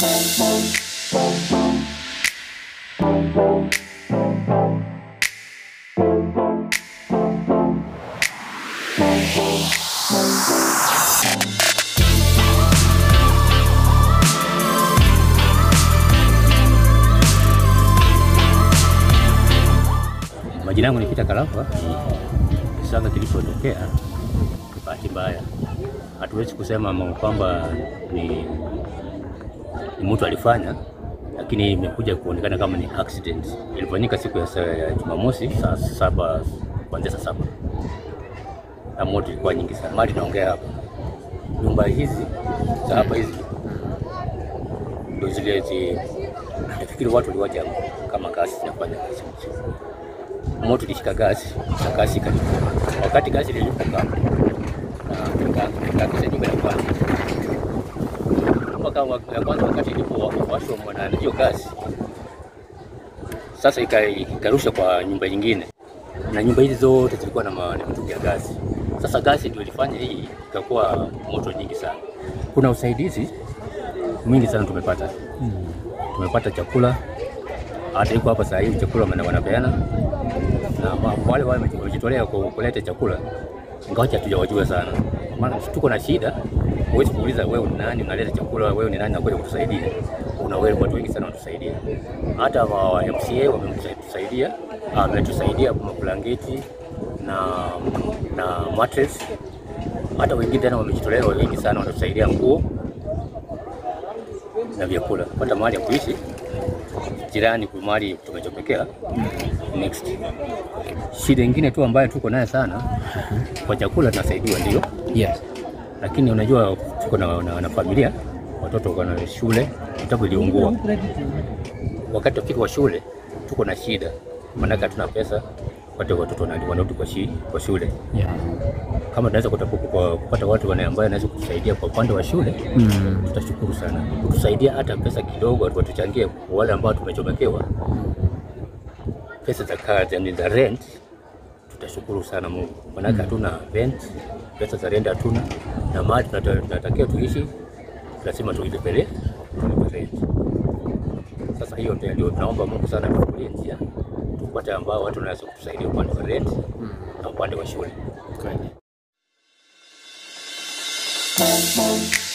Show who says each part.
Speaker 1: Majina yangu ni Peter Kalapa. Kisanga kilipotokea bahati mbaya, hatuwezi kusema kwamba ni mtu alifanya, lakini imekuja kuonekana kama ni accident. Ilifanyika siku ya Jumamosi saa 7, kuanzia saa 7. Na moto ilikuwa nyingi sana. Mali naongea hapa. Nyumba hizi za hapa hizi ndio zile nafikiri watu waliwaja kama gasi zinafanya kazi. Moto ilishika gasi na gasi ikalipuka. Wakati gasi lilipuka na nyumba ya kwanza. Ya kwanza wakati ilipowashwa na hiyo gasi, sasa ikarusha kwa nyumba nyingine, na nyumba hizi zote zilikuwa na mitungi ya gasi. Sasa gasi ndio ilifanya hii ikakuwa moto nyingi sana. Kuna usaidizi mwingi sana tumepata. Tumepata chakula, hata iko hapa sasa hivi chakula wanapeana, na wale wamejitolea kuleta chakula, ingawa hatujawajua sana. Maana tuko na shida, huwezi kuuliza wewe ni nani unaleta chakula, wewe ni nani unakuja kutusaidia. Kuna watu wengi sana wanatusaidia. Hata wa MCA wametusaidia, wametusaidia kwa blanketi na mattress. Hata wengine tena wamejitolea wengi sana wanatusaidia nguo na vyakula. Hata mahali ya kuishi jirani kwa mahali tumechopekea. Next. Shida nyingine tu ambayo tuko nayo sana kwa chakula tunasaidiwa ndio.
Speaker 2: Yes.
Speaker 1: Lakini unajua tuko na familia, watoto wako na shule, vitabu viliungua. Wakati tufika wa shule tuko na shida. Maana hatuna pesa, watoto wanarudi kwa shule.
Speaker 2: Yeah.
Speaker 1: Kama tunaweza kupata watu ambao wanaweza kutusaidia kwa upande wa shule, tutashukuru sana. Kutusaidia hata pesa kidogo, watuchangie wale ambao tumechomekewa. Pesa za kazi za rent, tutashukuru sana Mungu. Maana hatuna rent, pesa za rent hatuna, na mahali tunatakiwa tuishi lazima tulipe rent. Sasa hiyo ndio tunaomba Mungu sana tufungulie njia, tupate ambao watu wanaweza kutusaidia upande wa rent na upande wa shule.
Speaker 2: Kweli.